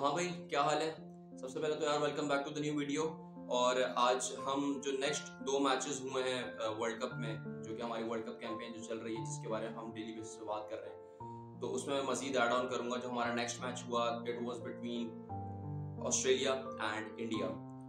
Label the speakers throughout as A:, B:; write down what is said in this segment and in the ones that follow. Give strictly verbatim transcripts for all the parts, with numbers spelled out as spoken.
A: हाँ भाई, क्या हाल है। सबसे पहले तो यार welcome back to the new video. और आज हम जो नेक्स्ट दो मैचेस हुए हैं वर्ल्ड कप में, जो कि हमारी वर्ल्ड कप कैंपेन जो चल रही है, जिसके बारे में हम डेली बेसिस पे बात कर रहे हैं, तो उसमें मैं मजीद ऐड ऑन करूंगा। जो हमारा नेक्स्ट मैच हुआ, it was between Australia and India.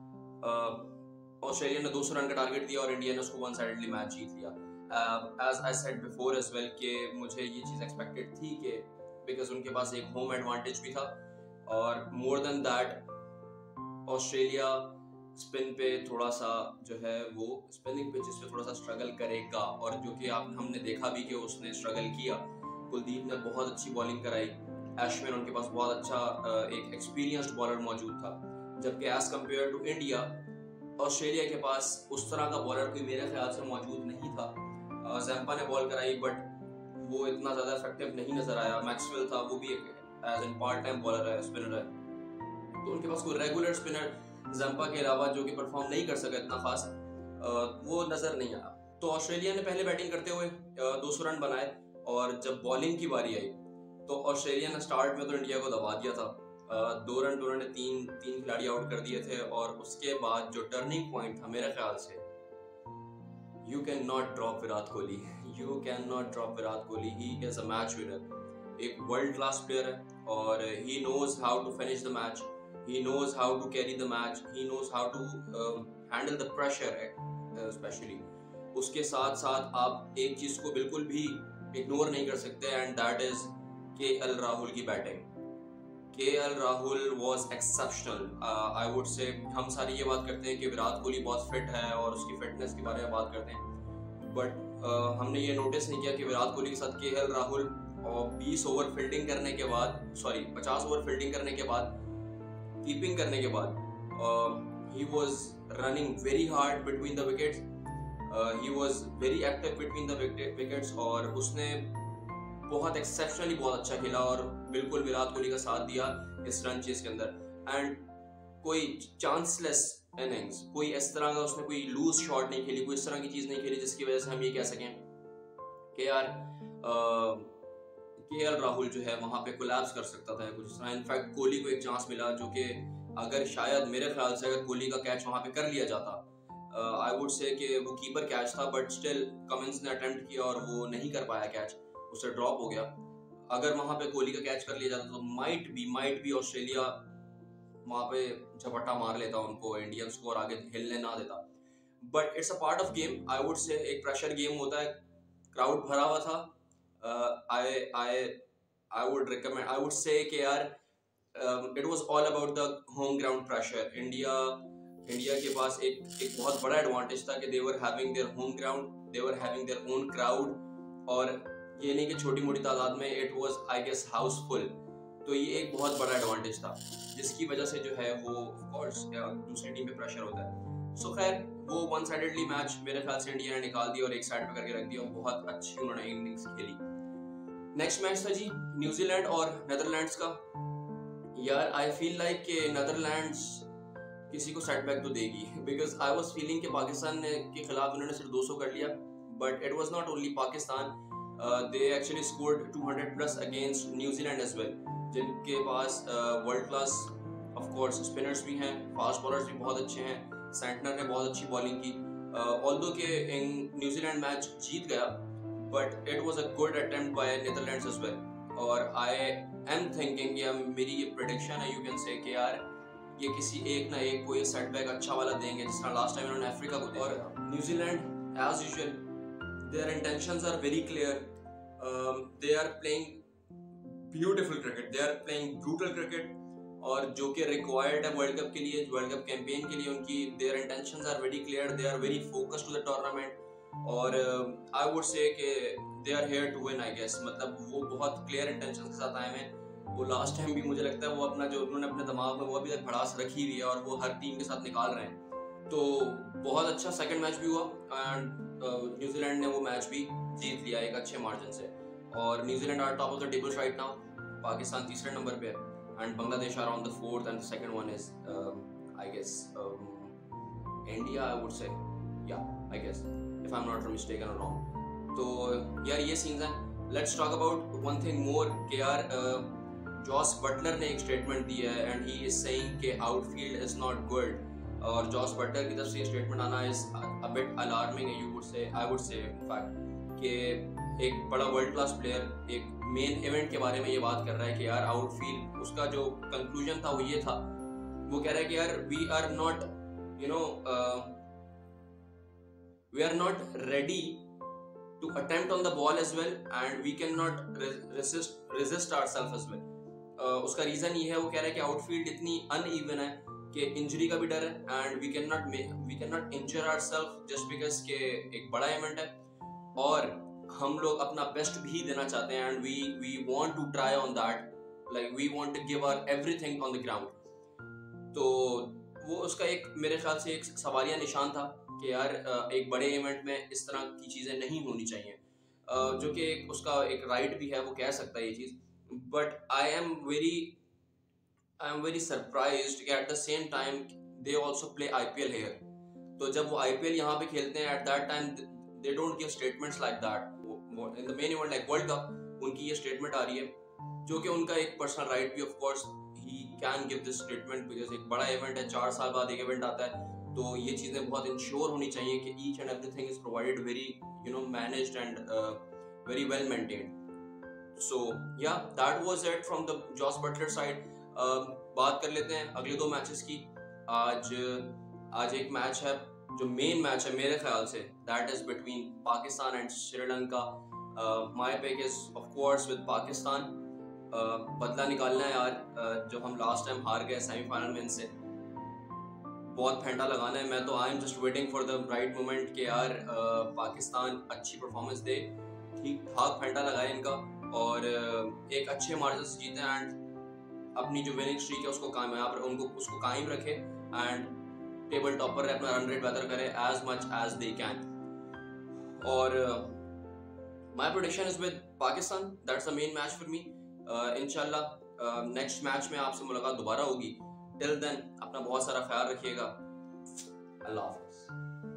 A: Australia ने दो सौ रन का टारगेट दिया और इंडिया ने उसको वन साइडेडली मैच जीत लिया। As I said before as well कि मुझे ये चीज़ एक्सपेक्टेड थी कि बिकॉज उनके पास एक होम एडवांटेज भी था, और more than that Australia spin पे थोड़ा सा जो है वो स्पिनिंग पिचेस पे थोड़ा सा स्ट्रगल करेगा, और जो कि आप हमने देखा भी कि उसने स्ट्रगल किया। कुलदीप ने बहुत अच्छी बॉलिंग कराई, एशविन उनके पास बहुत अच्छा एक एक्सपीरियंस्ड बॉलर मौजूद था, जबकि as compare to India Australia के पास उस तरह का बॉलर कोई मेरे ख्याल से मौजूद नहीं था। ज़ैम्पा ने बॉल कराई बट वो इतना ज़्यादा इफेक्टिव नहीं नजर आया। मैक्सवेल था, वो भी एक as an part time bowler है, स्पिनर है, तो उनके पास कोई रेगुलर स्पिनर ज़ैम्पा के अलावा जो कि परफॉर्म नहीं कर सका इतना खास, वो नजर नहीं आया। तो ऑस्ट्रेलिया ने पहले बैटिंग करते हुए दो सौ रन बनाए, और जब बॉलिंग की बारी आई तो ऑस्ट्रेलिया ने स्टार्ट में तो इंडिया को दबा दिया था। दो रन तो उन्होंने तीन तीन खिलाड़ी आउट कर दिए थे, और उसके बाद जो टर्निंग पॉइंट था मेरे ख्याल से, you can not drop Virat Kohli, you can not drop Virat Kohli. He is a match winner, एक वर्ल्ड क्लास प्लेयर है, और he knows how to finish the match, he knows how to carry the match, he knows how to uh, handle the pressure uh, especially। उसके साथ साथ आप एक चीज को बिल्कुल भी इग्नोर नहीं कर सकते, and that is K L Rahul की बैटिंग। K L Rahul was exceptional. I would say हम सारी ये बात करते हैं कि विराट कोहली बहुत फिट है और उसकी फिटनेस के बारे में बात करते हैं, बट uh, हमने ये नोटिस नहीं किया कि विराट कोहली के साथ के एल राहुल और बीस ओवर फील्डिंग करने के बाद, सॉरी पचास ओवर फील्डिंग करने के बाद, कीपिंग करने के बाद, he was running very hard between the wickets, he was very active between the wickets, और उसने बहुत एक्सेप्शनली बहुत अच्छा खेला और बिल्कुल विराट कोहली का साथ दिया इस रन चेस के अंदर। एंड कोई चांसलेस इनिंग्स, कोई इस तरह का उसने कोई लूज शॉट नहीं खेली, कोई इस तरह की चीज नहीं खेली जिसकी वजह से हम ये कह सकें कि यार uh, के एल राहुल जो है वहां पे कोलैप्स कर सकता था कुछ इस तरह। इनफैक्ट कोहली को एक चांस मिला, जो कि अगर शायद मेरे ख्याल से अगर कोहली का कैच वहां पे कर लिया जाता, आई वुड से कि वो कीपर कैच था, बट स्टिल कमिंस ने अटेम्प्ट किया और वो नहीं कर पाया कैच, उससे ड्रॉप हो गया। अगर वहां पे कोहली का कैच कर लिया जाता तो might be might be Australia वहां पे झपट्टा मार लेता उनको, इंडियंस को, और आगे हिलने ना देता। But it's a part of game. I would say एक प्रेशर गेम होता है, क्राउड भरा हुआ था। Uh, I I I would recommend, I would say कि यार um, it was all about the home ground pressure। India India के पास एक एक बहुत बड़ा एडवांटेज था कि they were having their home ground, they were having their own crowd, और ये नहीं कि छोटी मोटी तादाद में, it was I guess Housefull. तो ये एक बहुत बड़ा एडवांटेज था, जिसकी वजह से जो है वो of course दूसरी टीम पे प्रेशर होता है। सो so, खैर वो वन साइडेडली मैच मेरे ख्याल से इंडिया ने निकाल दिया और एक साइड पे करके रख दिया, और बहुत अच्छी उन्होंने इनिंग्स खेली। नेक्स्ट मैच था जी न्यूजीलैंड और नेदरलैंड्स का। यार आई फील लाइक कि नेदरलैंड्स किसी को सेटबैक तो देगी, बिकॉज आई वाज फीलिंग कि पाकिस्तान के खिलाफ उन्होंने सिर्फ दो सौ कर लिया, but it was not only Pakistan, they actually scored two hundred plus against New Zealand as well, जिनके पास world class of course spinners भी हैं, फास्ट बॉलर्स भी बहुत अच्छे हैं। सेंटनर ने बहुत अच्छी बॉलिंग की, ऑल्दो के न्यूजीलैंड मैच जीत गया, but it was a good attempt by Netherlands as well. और आई एम थिंकिंग, या मेरी ये प्रेडिक्शन है, यू कैन से कि यार ये किसी एक ना एक कोई सेटबैक अच्छा वाला देंगे, जिस तरह लास्ट टाइम उन्होंने अफ्रीका को दिया। और New Zealand as usual their intentions are very clear, they are playing beautiful cricket, they are playing brutal cricket, और जो कि रिक्वायर्ड है वर्ल्ड कप के लिए, वर्ल्ड कप कैंपेन के लिए। उनकी their intentions are very clear, they are very focused to the tournament, और आई वुड से कि they are here to win I guess. मतलब वो बहुत क्लियर इंटेंशंस के साथ आए हैं। वो लास्ट टाइम भी मुझे लगता है वो अपना जो उन्होंने अपने दिमाग में वो अभी तक भड़ास रखी हुई है, और वो हर टीम के साथ निकाल रहे हैं। तो बहुत अच्छा सेकंड मैच भी हुआ, एंड न्यूजीलैंड ने वो मैच भी जीत लिया एक अच्छे मार्जिन से, और New Zealand are top of the table right now. Pakistan तीसरे नंबर पे है, and Bangladesh are on the fourth, and the second one is I guess India, I would say, yeah I guess if I'm not mistaken or wrong। तो यार ये scenes हैं। Let's talk about one thing more कि यार Jos Buttler ने एक statement दिया है एंड ही इज सेइंग कि आउटफील्ड इज नॉट गुड, और जॉस बटलर की तरफ से स्टेटमेंट आना is a bit alarming, you would say I would say in fact कि एक बड़ा वर्ल्ड क्लास प्लेयर एक मेन इवेंट के बारे में ये बात कर रहा है कि यार आउटफील्ड, उसका जो कंक्लूजन था वो ये था, वो कह रहा है कि यार we are not you know we are not ready to attempt on the ball as well and we cannot resist resist ourselves as well. uh, उसका रीजन ये है, वो कह रहा है कि आउटफील्ड इतनी अनइवन है कि इंजरी का भी डर है and we can not we can not injure ourselves just because के एक बड़ा इवेंट है और हम लोग अपना बेस्ट भी देना चाहते हैं and we we want to try on that, like we want to give our everything on the ground. तो वो उसका एक मेरे ख्याल से एक सवालिया निशान था कि यार एक बड़े इवेंट में इस तरह की चीज़ें नहीं होनी चाहिए, जो कि उसका एक राइट भी है, वो कह सकता है ये चीज़। But I am very I am very surprised कि at the same time they also play IPL here. तो जब वो आईपीएल यहाँ पे खेलते हैं at that time they don't give statements like that in the main event like world cup. उनकी ये स्टेटमेंट आ रही है जो कि उनका एक पर्सनल राइट भी, of course he can give this statement because एक बड़ा इवेंट है, चार साल बाद एक इवेंट आता है, तो ये चीज़ें बहुत इंश्योर होनी चाहिए कि each and everything is provided very you know managed and very well maintained. So yeah that was it from the Jos Buttler side. बात कर लेते हैं अगले दो मैचेस की। आज आज एक मैच है जो मेन मैच है मेरे ख्याल से, that is between Pakistan and Sri Lanka. My pick is of course with Pakistan. बदला निकालना है यार, uh, जो हम लास्ट टाइम हार गए सेमीफाइनल में इनसे, बहुत फेंटा लगाना है। मैं तो I am just waiting for the right moment कि यार uh, पाकिस्तान अच्छी परफॉर्मेंस दे, ठीक ठाक फेंटा लगाए इनका और uh, एक अच्छे मार्जिन से जीते एंड अपनी जो विनिंग स्ट्रीक है उसको कायम यहाँ पर उनको उसको कायम रखे एंड टेबल टॉप पर अपना रन रेट बेहतर करे as much as they can. और my prediction is with Pakistan, that's the main match for me. इंशाल्लाह नेक्स्ट मैच में आपसे मुलाकात दोबारा होगी। टिल देन अपना बहुत सारा ख्याल रखिएगा। अल्लाह हाफ़िज़।